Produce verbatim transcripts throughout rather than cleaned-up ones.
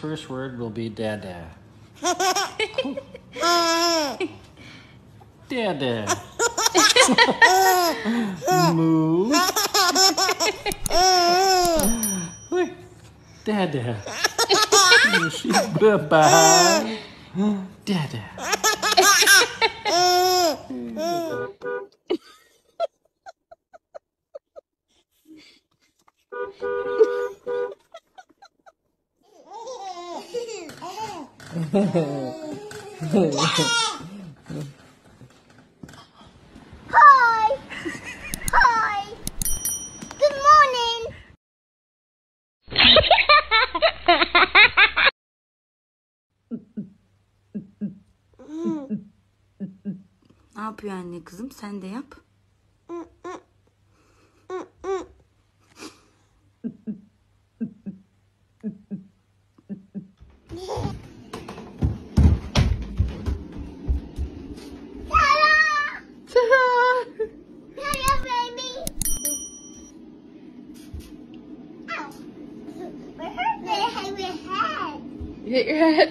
first word will be dada. Dada. Moo. Dada. Bye-bye. Dada. Hi! Hi! Good morning! Ne yapıyor anne kızım? Sen de yap. You hit your head?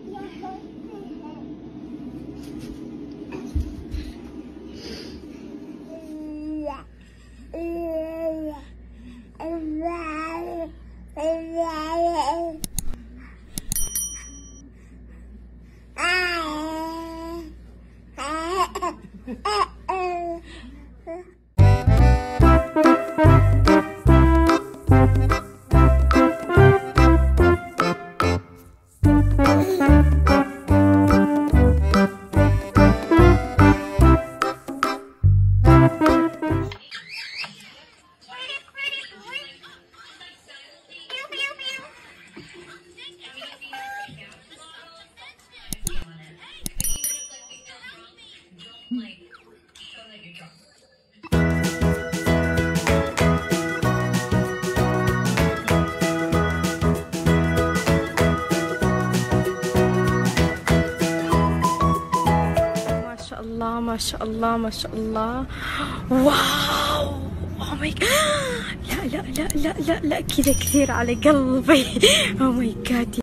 ما شاء الله ما شاء الله. واو اوه ماي لا لا لا لا لا لا كذا كثير على قلبي. اوه ماي جاد.